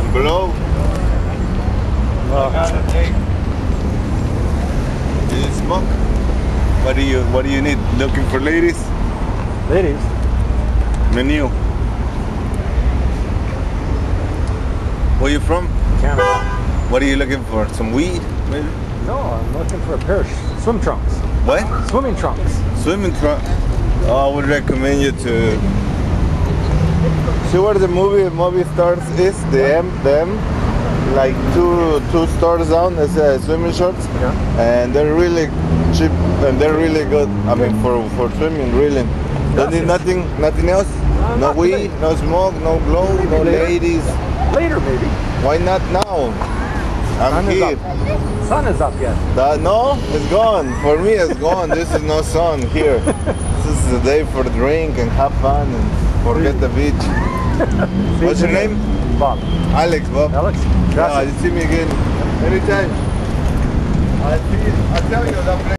Blow. Do you smoke? What do you need? Looking for ladies? Ladies. Menu. Where you from? Canada. What are you looking for? Some weed, maybe? No, I'm looking for a pair of swim trunks. What? Swimming trunks. Swimming trunk. Oh, I would recommend you to see where the movie stars is. The M, like two stores down. It's swimming shorts, Yeah. and they're really cheap and they're really good. I mean, for swimming, really. Don't need nothing else. No not weed, today. no smoke, no blow, no later. ladies. Later, maybe. Why not now? I'm Sun is here. up. Sun is up yet. No, it's gone. For me, it's gone. This is no sun here. This is the day for drink and have fun and forget the beach. What's your name? Bob. Alex, Bob. Alex? Yeah, Gracias. you see me again anytime. I'll tell you that.